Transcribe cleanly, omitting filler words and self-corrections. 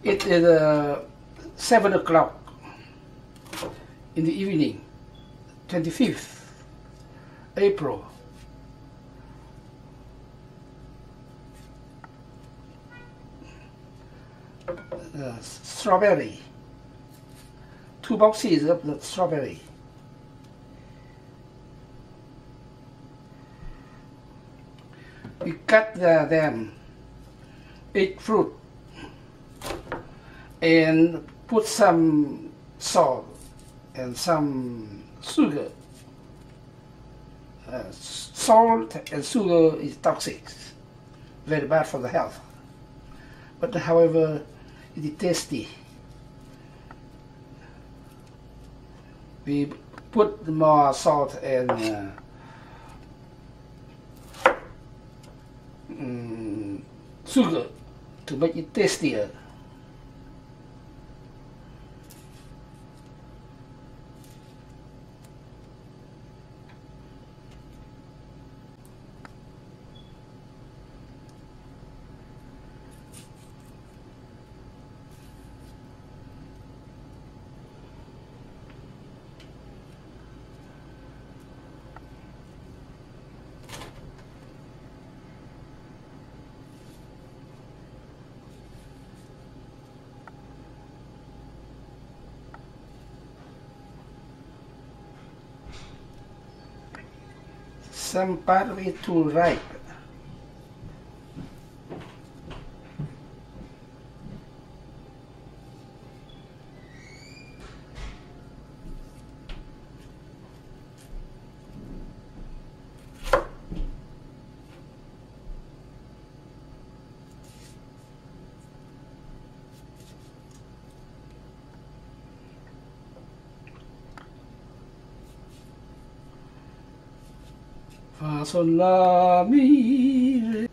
It is 7 o'clock in the evening, 25th April. Strawberry. 2 boxes of the strawberry. We cut them, each fruit, and put some salt and some sugar. Salt and sugar is toxic, very bad for the health. But however, it is tasty. We put more salt and sugar to make it tastier. Some part of it too ripe. Fa sol la mi re